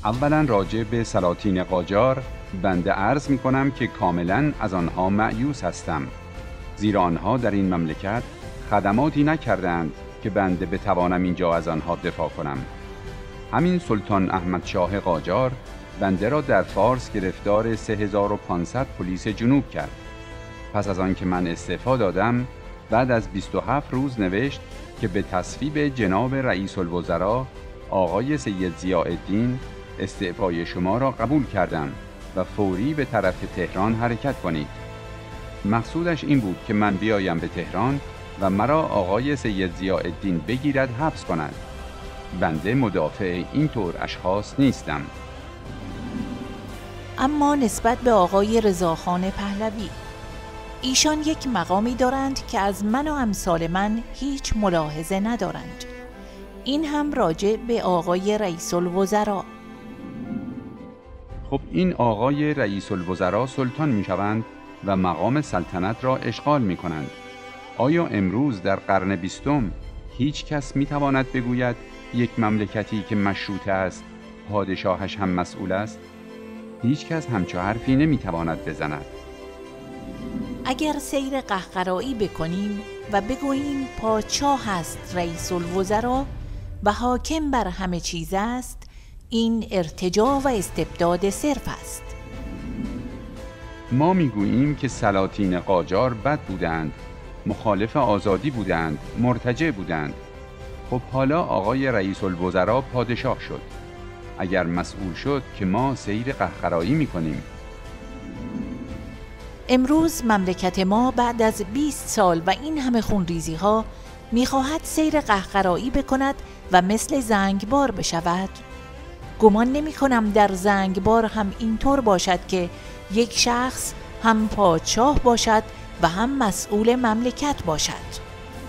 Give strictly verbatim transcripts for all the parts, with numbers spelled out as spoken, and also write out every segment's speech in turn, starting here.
اولا راجع به سلاطین قاجار بنده عرض می کنم که کاملا از آنها مأیوس هستم، زیرا آنها در این مملکت خدماتی نکردند که بنده بتوانم اینجا از آنها دفاع کنم. همین سلطان احمد شاه قاجار بنده را در فارس گرفتار سه هزار و پانصد پلیس جنوب کرد. پس از آن که من استعفا دادم، بعد از بیست و هفت روز نوشت که به تصویب جناب رئیس الوزراء آقای سید ضیاءالدین استعفای شما را قبول کردم و فوری به طرف تهران حرکت کنید. مقصودش این بود که من بیایم به تهران و مرا آقای سید ضیاءالدین بگیرد حبس کند. بنده مدافع این طور اشخاص نیستم. اما نسبت به آقای رضاخان پهلوی، ایشان یک مقامی دارند که از من و امثال من هیچ ملاحظه ندارند. این هم راجع به آقای رئیس الوزراء. خب این آقای رئیس الوزراء سلطان می شوند و مقام سلطنت را اشغال می کنند. آیا امروز در قرن بیستم هیچ کس می تواند بگوید یک مملکتی که مشروطه است پادشاهش هم مسئول است؟ هیچ کس همچو حرفی نمی تواند بزند. اگر سیر قهقرایی بکنیم و بگوییم پادشاه است رئیس الوزراء و حاکم بر همه چیز است، این ارتجاع و استبداد صرف است. ما میگوییم که سلاطین قاجار بد بودند، مخالف آزادی بودند، مرتجع بودند. خب حالا آقای رئیس الوزراء پادشاه شد. اگر مسئول شد که ما سیر قهقرایی میکنیم. امروز مملکت ما بعد از بیست سال و این همه خونریزی ها میخواهد سیر قهقرایی بکند و مثل زنگبار بشود. گمان نمی کنم در زنگبار هم اینطور باشد که یک شخص هم پادشاه باشد و هم مسئول مملکت باشد.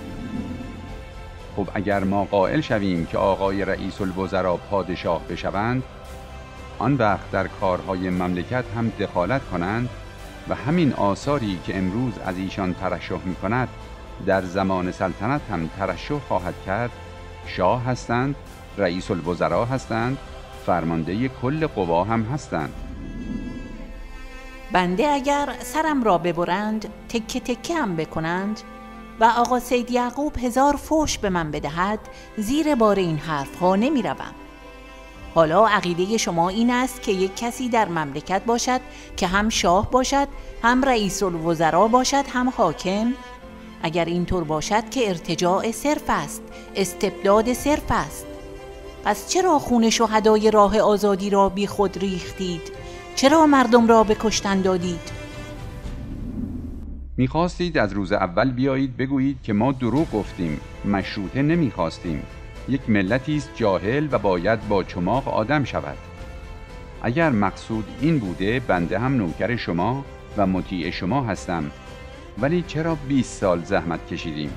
خب اگر ما قائل شویم که آقای رئیس الوزراء پادشاه بشوند، آن وقت در کارهای مملکت هم دخالت کنند و همین آثاری که امروز از ایشان ترشح می کند در زمان سلطنت هم ترشح خواهد کرد. شاه هستند، رئیس الوزراء هستند، فرمانده کل قوا هم هستند. بنده اگر سرم را ببرند، تکه تکه هم بکنند و آقا سید یعقوب هزار فوش به من بدهد، زیر بار این حرف ها نمی روم. حالا عقیده شما این است که یک کسی در مملکت باشد که هم شاه باشد، هم رئیس الوزراء باشد، هم حاکم. اگر اینطور باشد که ارتجاع صرف است، استبداد صرف است. پس چرا خون شهدای راه آزادی را بی خود ریختید؟ چرا مردم را به کشتن دادید؟ میخواستید از روز اول بیایید بگویید که ما دروغ گفتیم، مشروطه نمیخواستیم، یک ملتی است جاهل و باید با چماق آدم شود. اگر مقصود این بوده، بنده هم نوکر شما و مطیع شما هستم. ولی چرا بیست سال زحمت کشیدیم؟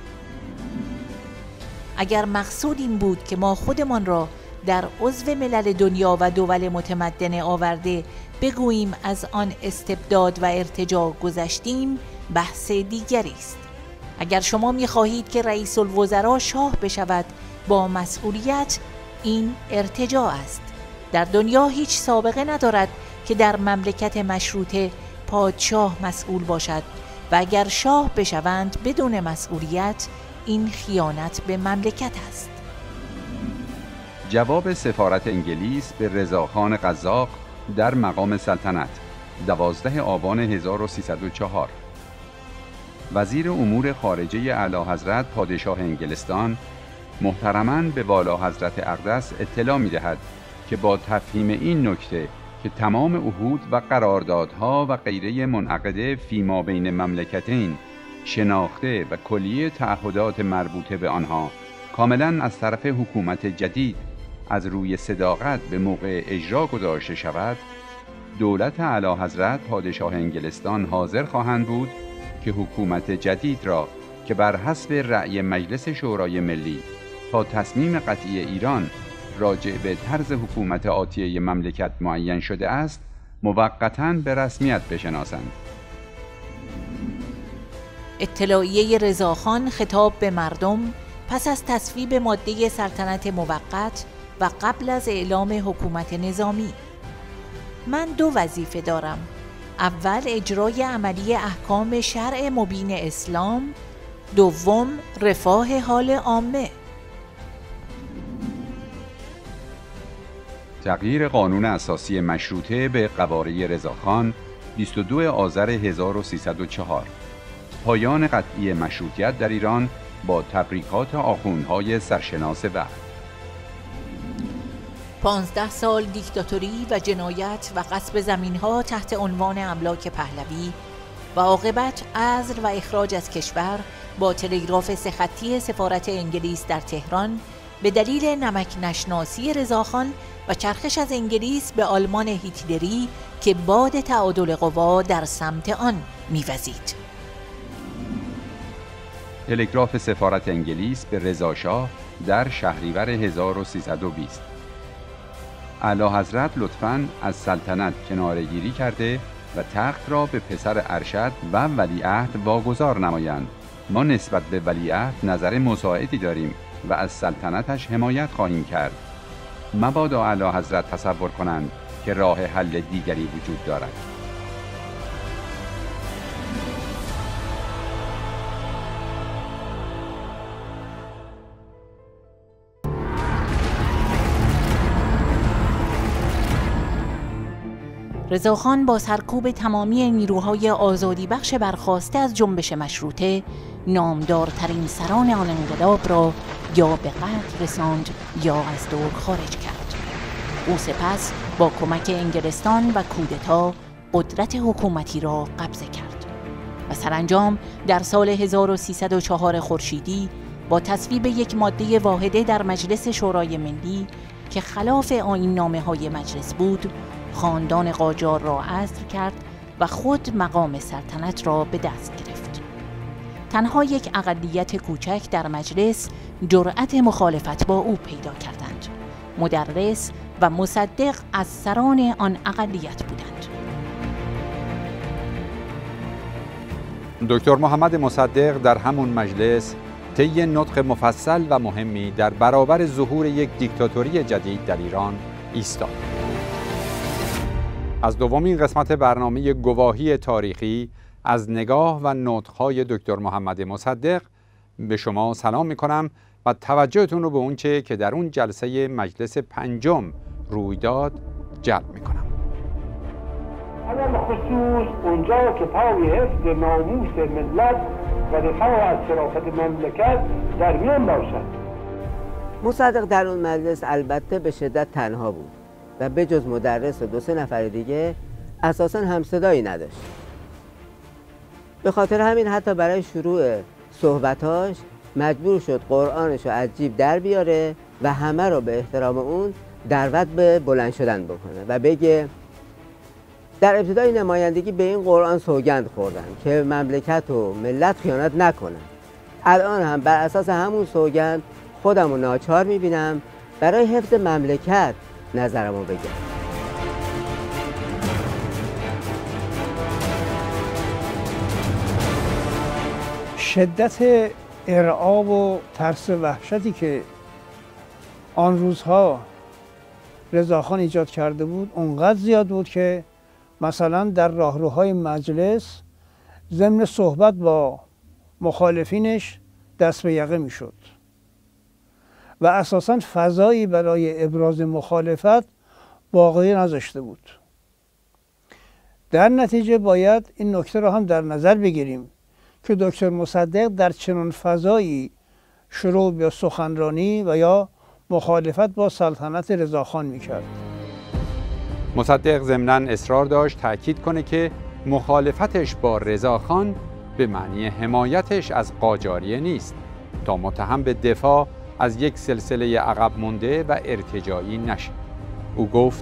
اگر مقصود این بود که ما خودمان را در عضو ملل دنیا و دول متمدن آورده بگوییم از آن استبداد و ارتجاع گذشتیم، بحث دیگری است. اگر شما می‌خواهید که رئیس الوزراء شاه بشود با مسئولیت، این ارتجاع است. در دنیا هیچ سابقه ندارد که در مملکت مشروطه پادشاه مسئول باشد و اگر شاه بشوند بدون مسئولیت، این خیانت به مملکت است. جواب سفارت انگلیس به رضاخان قزاق در مقام سلطنت، دوازده آبان هزار و سیصد و چهار. وزیر امور خارجه اعلیحضرت پادشاه انگلستان محترماً به والا حضرت اقدس اطلاع می‌دهد که با تفهیم این نکته که تمام عهود و قراردادها و غیره منعقده فیما بین مملکتین شناخته و کلیه تعهدات مربوطه به آنها کاملاً از طرف حکومت جدید از روی صداقت به موقع اجرا گذاشته شود، دولت اعلیحضرت پادشاه انگلستان حاضر خواهند بود که حکومت جدید را که بر حسب رأی مجلس شورای ملی تا تصمیم قطعی ایران راجع به طرز حکومت آتیه مملکت معین شده است، موقتاً به رسمیت بشناسند. اطلاعیه رضاخان خطاب به مردم پس از تصویب ماده سلطنت موقت و قبل از اعلام حکومت نظامی. من دو وظیفه دارم. اول اجرای عملی احکام شرع مبین اسلام، دوم رفاه حال عامه. تغییر قانون اساسی مشروطه به قواره رضاخان بیست و دو آذر هزار و سیصد و چهار. پایان قطعی مشروطیت در ایران با تبریکات آخوندهای سرشناس وقت. پانزده سال دیکتاتوری و جنایت و غصب زمین‌ها تحت عنوان املاک پهلوی و عاقبت عزل و اخراج از کشور با تلگراف سه خطی سفارت انگلیس در تهران به دلیل نمک نشناسی رضاخان و چرخش از انگلیس به آلمان هیتلری که باد تعادل قوا در سمت آن می‌وزید. تلگراف سفارت انگلیس به رضا شاه در شهریور هزار و سیصد و بیست. اعلیحضرت لطفاً از سلطنت کناره‌گیری کرده و تخت را به پسر ارشد و ولیعهد واگذار نمایند. ما نسبت به ولیعهد نظر مساعدی داریم و از سلطنتش حمایت خواهیم کرد. مبادا اعلیحضرت تصور کنند که راه حل دیگری وجود دارد. رضاخان با سرکوب تمامی نیروهای آزادی بخش برخاسته از جنبش مشروطه نامدارترین سران آن انقلاب را یا به قتل رساند یا از دور خارج کرد. او سپس با کمک انگلستان و کودتا قدرت حکومتی را قبضه کرد و سرانجام در سال هزار و سیصد و چهار خورشیدی با تصویب یک ماده واحده در مجلس شورای ملی که خلاف آیین‌نامه‌های مجلس بود، خاندان قاجار را عزل کرد و خود مقام سلطنت را به دست گرفت. تنها یک اقلیت کوچک در مجلس جرأت مخالفت با او پیدا کردند. مدرس و مصدق از سران آن اقلیت بودند. دکتر محمد مصدق در همون مجلس طی نطق مفصل و مهمی در برابر ظهور یک دیکتاتوری جدید در ایران ایستاد. از دومین قسمت برنامه گواهی تاریخی از نگاه و نطق‌های دکتر محمد مصدق به شما سلام می‌کنم و توجهتون رو به اونچه که در اون جلسه مجلس پنجم روی داد جلب می‌کنم. علل خصوص اونجا که پای حفظ ناموس ملت و دفاع از شرافت مملکت در میان باشد. مصدق در اون مجلس البته به شدت تنها بود و به جز مدرس و دو سه نفر دیگه اساساً همصدایی نداشت. به خاطر همین حتی برای شروع صحبتاش مجبور شد قرآنش رو از جیب در بیاره و همه رو به احترام اون دعوت به بلند شدن بکنه و بگه در ابتدای نمایندگی به این قرآن سوگند خوردم که مملکت و ملت خیانت نکنن. الان هم بر اساس همون سوگند خودم رو ناچار میبینم برای حفظ مملکت نظرمو بگم. شدت ارعاب و ترس و وحشتی که آن روزها رضاخان ایجاد کرده بود اونقدر زیاد بود که مثلا در راهروهای مجلس ضمن صحبت با مخالفینش دست به یقه میشد و اساساً فضایی برای ابراز مخالفت باقی نذاشته بود. در نتیجه باید این نکته را هم در نظر بگیریم که دکتر مصدق در چنان فضایی شروع به سخنرانی و یا مخالفت با سلطنت رضاخان میکرد. مصدق ضمناً اصرار داشت تأکید کنه که مخالفتش با رضاخان به معنی حمایتش از قاجاریه نیست تا متهم به دفاع از یک سلسله عقب مونده و ارتجاعی نشه. او گفت: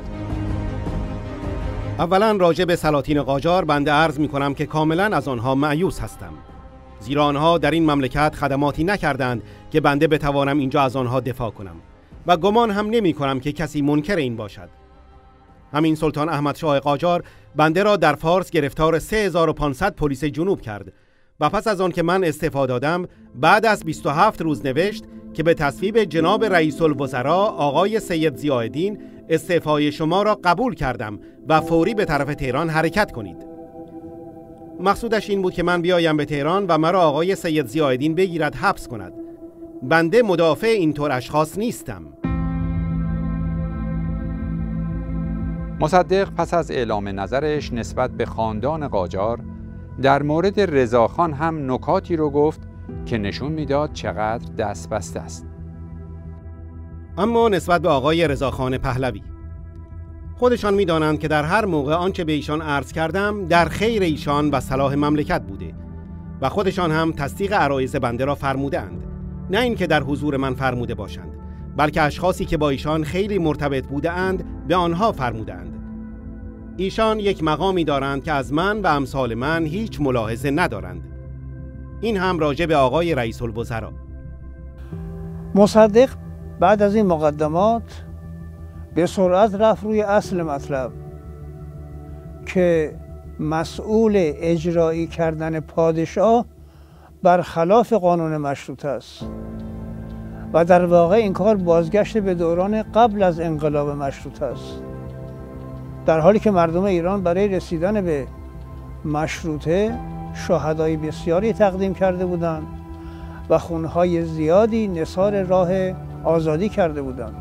اولا راجع به سلاطین قاجار بنده عرض می کنم که کاملا از آنها مایوس هستم، زیرا آنها در این مملکت خدماتی نکردند که بنده بتوانم اینجا از آنها دفاع کنم و گمان هم نمی کنم که کسی منکر این باشد. همین سلطان احمد شاه قاجار بنده را در فارس گرفتار سه هزار و پانصد پلیس جنوب کرد و پس از آن که من استعفا دادم بعد از بیست و هفت روز نوشت که به تصویب جناب رئیس الوزراء آقای سید ضیاءالدین استعفای شما را قبول کردم و فوری به طرف تهران حرکت کنید. مقصودش این بود که من بیایم به تهران و مرا آقای سید ضیاءالدین بگیرد حبس کند. بنده مدافع اینطور اشخاص نیستم. مصدق پس از اعلام نظرش نسبت به خاندان قاجار در مورد رضاخان هم نکاتی رو گفت که نشون میداد چقدر دست بسته است. اما نسبت به آقای رضاخان پهلوی، خودشان میدانند که در هر موقع آنچه به ایشان عرض کردم در خیر ایشان و صلاح مملکت بوده و خودشان هم تصدیق عرایض بنده را فرمودند. نه اینکه در حضور من فرموده باشند، بلکه اشخاصی که با ایشان خیلی مرتبط بودند به آنها فرمودند. ایشان یک مقامی دارند که از من و امثال من هیچ ملاحظه ندارند. این هم راجع به آقای رئیس الوزراء. مصدق بعد از این مقدمات به سرعت رفت روی اصل مطلب که مسئول اجرایی کردن پادشاه برخلاف قانون مشروطه است و در واقع این کار بازگشت به دوران قبل از انقلاب مشروطه است، در حالی که مردم ایران برای رسیدن به مشروطه شهدای بسیاری تقدیم کرده بودند و خونهای زیادی نثار راه آزادی کرده بودند.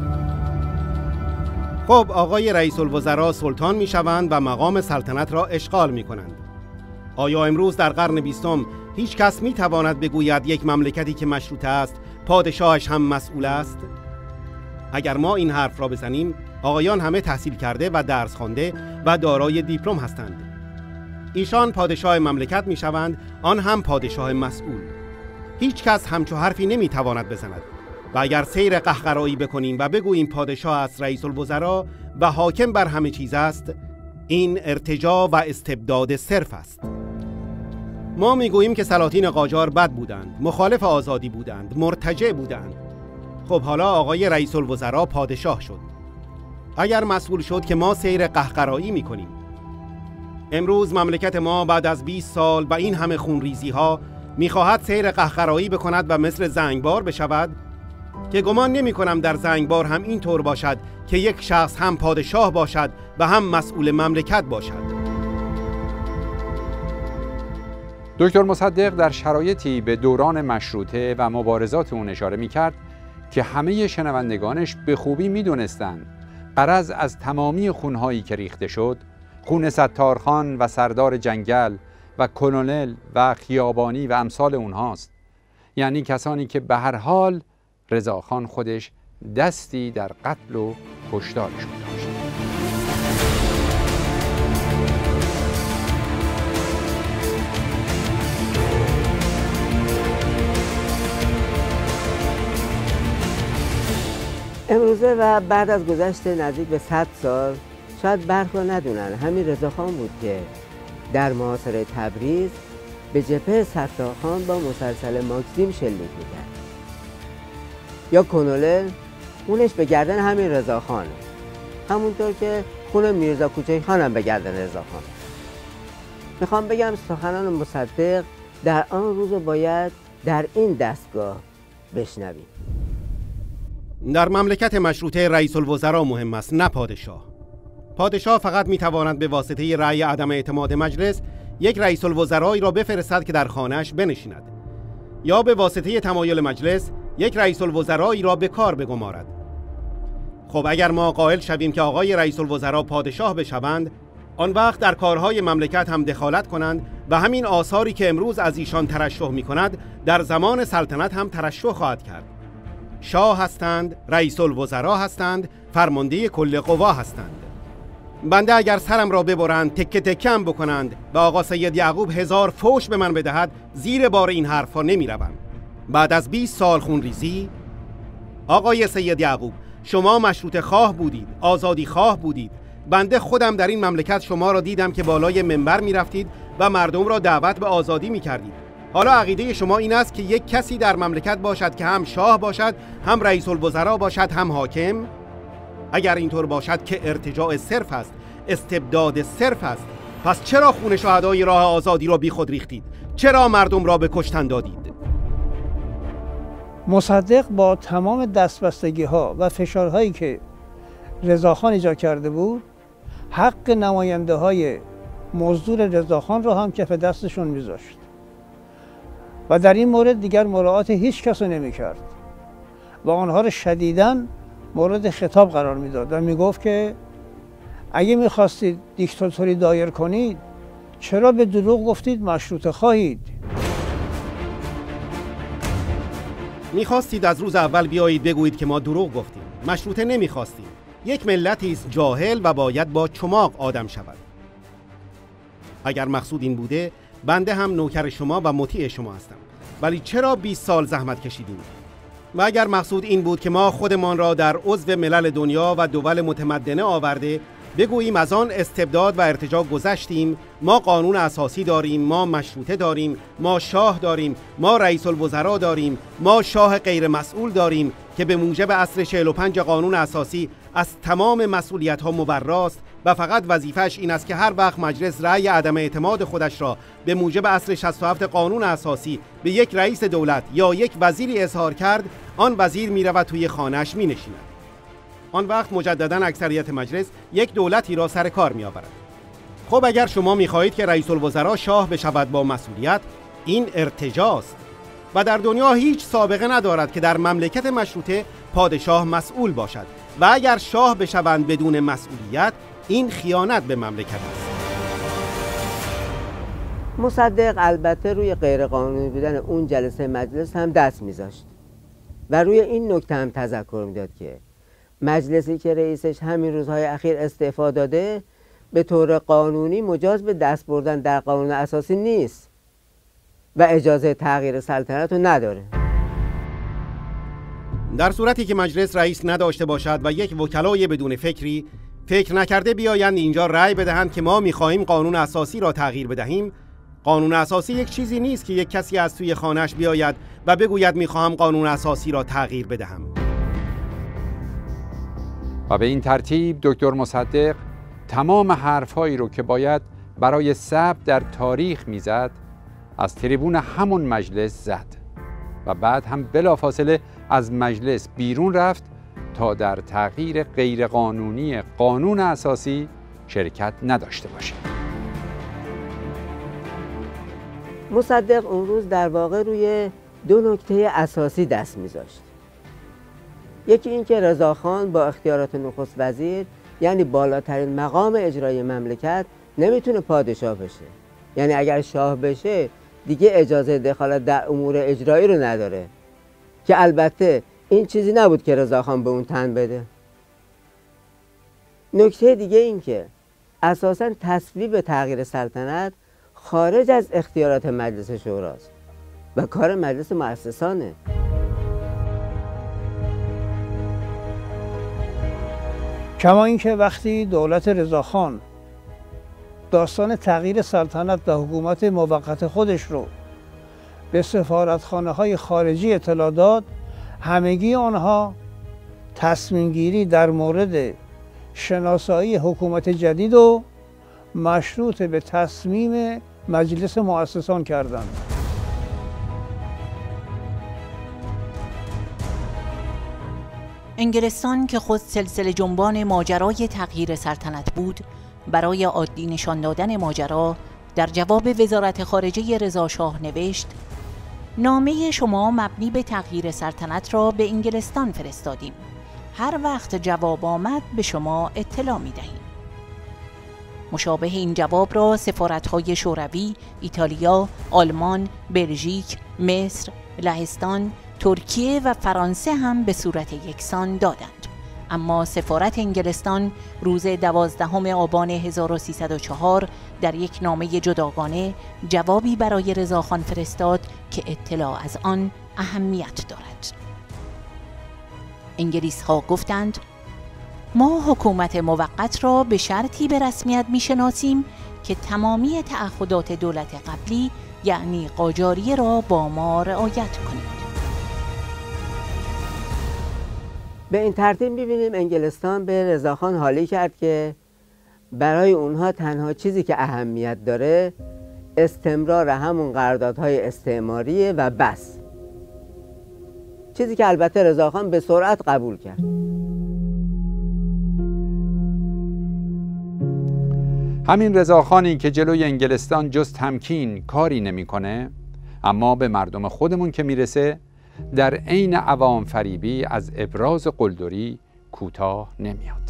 خب آقای رئیس الوزراء سلطان می شوند و مقام سلطنت را اشغال می کنند. آیا امروز در قرن بیستم هیچ کس می تواند بگوید یک مملکتی که مشروطه است پادشاهش هم مسئول است؟ اگر ما این حرف را بزنیم، آقایان همه تحصیل کرده و درس خوانده و دارای دیپلم هستند. ایشان پادشاه مملکت می شوند، آن هم پادشاه مسئول. هیچ کس همچو حرفی نمی تواند بزند. و اگر سیر قهقرایی بکنیم و بگوییم پادشاه است رئیس الوزراء و حاکم بر همه چیز است، این ارتجاع و استبداد صرف است. ما میگوییم که سلاطین قاجار بد بودند، مخالف آزادی بودند، مرتجع بودند. خب حالا آقای رئیس الوزراء پادشاه شد. اگر مسئول شد که ما سیر قهقرایی میکنیم. امروز مملکت ما بعد از بیست سال و این همه خونریزی ها میخواهد سیر قهقرایی بکند و مثل زنگبار بشود، که گمان نمی کنم در زنگبار هم این طور باشد که یک شخص هم پادشاه باشد و هم مسئول مملکت باشد. دکتر مصدق در شرایطی به دوران مشروطه و مبارزات اون اشاره می کرد که همه شنوندگانش به خوبی می دونستند غرض از تمامی خونهایی که ریخته شد، خون ستارخان و سردار جنگل و کلونل و خیابانی و امثال اونهاست. یعنی کسانی که به هر حال رضاخان خودش دستی در قتل و کشتارشون داشت. امروزه و بعد از گذشت نزدیک به صد سال شاید برخی ندونن همین رضاخان بود که در محاصره تبریز به جبهه ستارخان با مسلسل ماکسیم شلیک میکرد. یا کنولل خونش به گردن همین رضاخانه، همونطور که خون میرزا کوچک خانم به گردن رضاخان. میخوام بگم سخنان مصدق در آن روز باید در این دستگاه بشنویم. در مملکت مشروطه رئیس الوزراء مهم است، نه پادشاه. پادشاه فقط میتواند به واسطه رأی عدم اعتماد مجلس یک رئیس الوزرایی را بفرستد که در خانه‌اش بنشیند، یا به واسطه تمایل مجلس یک رئیس الوزرایی را به کار بگمارد. خب اگر ما قائل شویم که آقای رئیس الوزراء پادشاه بشوند، آن وقت در کارهای مملکت هم دخالت کنند و همین آثاری که امروز از ایشان ترشح می کند در زمان سلطنت هم ترشح خواهد کرد. شاه هستند، رئیس الوزراء هستند، فرمانده کل قوا هستند. بنده اگر سرم را ببرند، تکه تکم بکنند و آقا سید یعقوب هزار فوش به من بدهد، زیر بار این حرفا نمی روم. بعد از بیست سال خونریزی، آقای سید یعقوب شما مشروط خواه بودید، آزادی خواه بودید. بنده خودم در این مملکت شما را دیدم که بالای منبر می رفتید و مردم را دعوت به آزادی می کردید. حالا عقیده شما این است که یک کسی در مملکت باشد که هم شاه باشد، هم رئیس الوزراء باشد، هم حاکم؟ اگر اینطور باشد که ارتجاع صرف است، استبداد صرف است، پس چرا خون شهدای راه آزادی را بی خود ریختید؟ چرا مردم را به کشتن دادید؟ مصدق با تمام دستبستگی ها و فشارهایی که رضاخان ایجاد کرده بود حق نماینده های مزدور رضاخان را هم کف دستشون میذاشت و در این مورد دیگر مراعات هیچ کس رو نمی کرد و آنها را شدیداً مورد خطاب قرار میداد و میگفت که اگه میخواستید دیکتاتوری دایر کنید چرا به دروغ گفتید مشروطه خواهید؟ میخواستید از روز اول بیایید بگویید که ما دروغ گفتیم، مشروطه نمیخواستیم. یک ملتی است جاهل و باید با چماق آدم شود. اگر مقصود این بوده بنده هم نوکر شما و مطیع شما هستم، ولی چرا بیست سال زحمت کشیدیم؟ و اگر مقصود این بود که ما خودمان را در عضو ملل دنیا و دول متمدنه آورده بگوییم از آن استبداد و ارتجاع گذشتیم، ما قانون اساسی داریم، ما مشروطه داریم، ما شاه داریم، ما رئیس الوزراء داریم، ما شاه غیر مسئول داریم که به موجب اصل چهل و پنج قانون اساسی از تمام مسئولیت‌ها مبراست و فقط وظیفه‌اش این است که هر وقت مجلس رأی عدم اعتماد خودش را به موجب اصل شصت و هفت قانون اساسی به یک رئیس دولت یا یک وزیری اظهار کرد، آن وزیر می‌رود توی خانه‌اش می‌نشیند. آن وقت مجددا اکثریت مجلس یک دولتی را سر کار می‌آورد. خب اگر شما می‌خواهید که رئیس الوزراء شاه بشود با مسئولیت، این ارتجاست و در دنیا هیچ سابقه ندارد که در مملکت مشروطه پادشاه مسئول باشد و اگر شاه بشوند بدون مسئولیت، این خیانت به مملکت است. مصدق البته روی غیرقانونی بودن اون جلسه مجلس هم دست میذاشت و روی این نکته هم تذکر میداد که مجلسی که رئیسش همین روزهای اخیر استعفا داده به طور قانونی مجاز به دست بردن در قانون اساسی نیست و اجازه تغییر سلطنت رو نداره. در صورتی که مجلس رئیس نداشته باشد و یک وکلای بدون فکری فکر نکرده بیایند اینجا رأی بدهند که ما می‌خواهیم قانون اساسی را تغییر بدهیم، قانون اساسی یک چیزی نیست که یک کسی از توی خانه‌اش بیاید و بگوید می‌خواهم قانون اساسی را تغییر بدهم. و به این ترتیب دکتر مصدق تمام حرفهایی رو که باید برای ثبت در تاریخ میزد از تریبون همون مجلس زد و بعد هم بلافاصله از مجلس بیرون رفت تا در تغییر غیرقانونی قانون اساسی شرکت نداشته باشه. مصدق اون روز در واقع روی دو نکته اساسی دست میذاشت. یکی این که رضاخان با اختیارات نخست وزیر، یعنی بالاترین مقام اجرایی مملکت، نمیتونه پادشاه بشه. یعنی اگر شاه بشه دیگه اجازه دخالت در امور اجرایی رو نداره، که البته این چیزی نبود که رضاخان به اون تن بده. نکته دیگه این که اساساً تصویب تغییر سلطنت خارج از اختیارات مجلس شوراست و کار مجلس مؤسسانه. کما اینکه وقتی دولت رضاخان داستان تغییر سلطنت و حکومت موقت خودش رو به سفارتخانه های خارجی اطلاع داد، همگی آنها تصمیم گیری در مورد شناسایی حکومت جدید و مشروط به تصمیم مجلس مؤسسان کردند. انگلستان که خود سلسله جنبان ماجرای تغییر سلطنت بود، برای عادی نشان دادن ماجرا در جواب وزارت خارجه رضا شاه نوشت: نامه شما مبنی به تغییر سلطنت را به انگلستان فرستادیم. هر وقت جواب آمد به شما اطلاع می دهیم. مشابه این جواب را سفارت‌های شوروی، ایتالیا، آلمان، بلژیک، مصر، لهستان، ترکیه و فرانسه هم به صورت یکسان دادند. اما سفارت انگلستان روز دوازدهم آبان هزار و سیصد و چهار در یک نامه جداگانه جوابی برای رضاخان فرستاد که اطلاع از آن اهمیت دارد. انگلیس ها گفتند: ما حکومت موقت را به شرطی به رسمیت میشناسیم که تمامی تعهدات دولت قبلی یعنی قاجاریه را با ما رعایت کنید. به این ترتیب می‌بینیم انگلستان به رضاخان حالی کرد که برای اونها تنها چیزی که اهمیت داره استمرار همون قراردادهای استعماریه و بس. چیزی که البته رضاخان به سرعت قبول کرد. همین رضاخانی که جلوی انگلستان جز تمکین کاری نمیکنه، اما به مردم خودمون که میرسه در عین عوام فریبی از ابراز قلدری کوتاه نمیاد.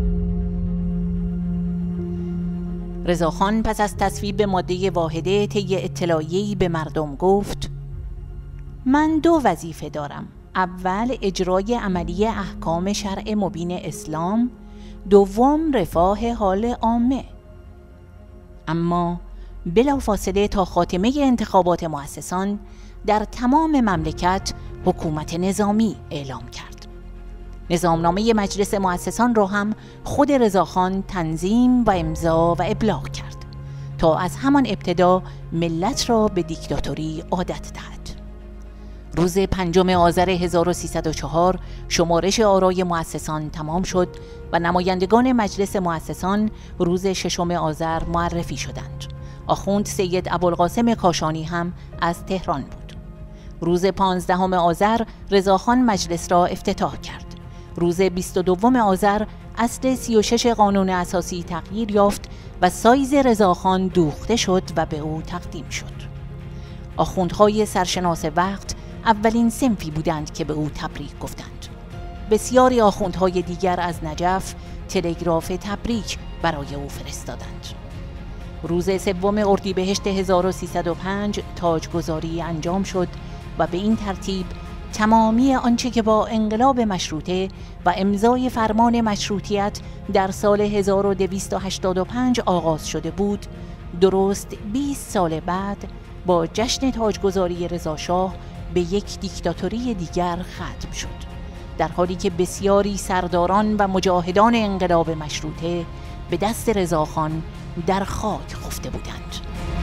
رضاخان پس از تصویب ماده واحده طی اطلاعیه‌ای به مردم گفت: من دو وظیفه دارم. اول اجرای عملی احکام شرع مبین اسلام، دوم رفاه حال عامه. اما بلافاصله تا خاتمه انتخابات مؤسسان در تمام مملکت حکومت نظامی اعلام کرد. نظامنامه مجلس مؤسسان را هم خود رضاخان تنظیم و امضا و ابلاغ کرد تا از همان ابتدا ملت را به دیکتاتوری عادت دهد. روز پنجم آذر هزار و سیصد و چهار شمارش آرای مؤسسان تمام شد و نمایندگان مجلس مؤسسان روز ششم آذر معرفی شدند. آخوند سید ابوالقاسم کاشانی هم از تهران بود. روز پانزدهم آذر رضاخان مجلس را افتتاح کرد. روز بیست و دوم آذر اصل سی و شش قانون اساسی تغییر یافت و سایز رضاخان دوخته شد و به او تقدیم شد. آخوندهای سرشناس وقت اولین صنفی بودند که به او تبریک گفتند. بسیاری آخوندهای دیگر از نجف تلگراف تبریک برای او فرستادند. روز سوم اردیبهشت هزار و سیصد و پنج تاجگذاری انجام شد و به این ترتیب تمامی آنچه که با انقلاب مشروطه و امضای فرمان مشروطیت در سال هزار و دویست و هشتاد و پنج آغاز شده بود، درست بیست سال بعد با جشن تاجگذاری رضاشاه به یک دیکتاتوری دیگر ختم شد، در حالی که بسیاری سرداران و مجاهدان انقلاب مشروطه به دست رضاخان در خاک خفته بودند.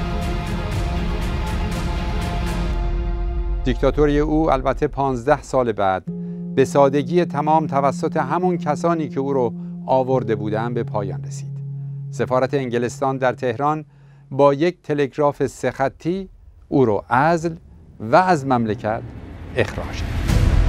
دیکتاتوری او البته پانزده سال بعد به سادگی تمام توسط همون کسانی که او رو آورده بودند به پایان رسید. سفارت انگلستان در تهران با یک تلگراف سه خطی او رو عزل و از مملکت اخراج کرد.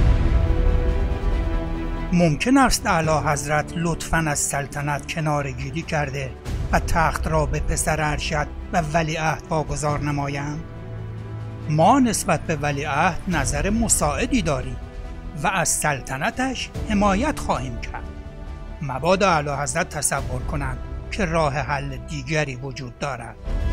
ممکن است اعلی حضرت لطفاً از سلطنت کناره‌گیری کرده و تخت را به پسر ارشد و ولیعهد واگذار نمایند؟ ما نسبت به ولیعهد نظر مساعدی داریم و از سلطنتش حمایت خواهیم کرد. مبادا اعلی حضرت تصور کنند که راه حل دیگری وجود دارد.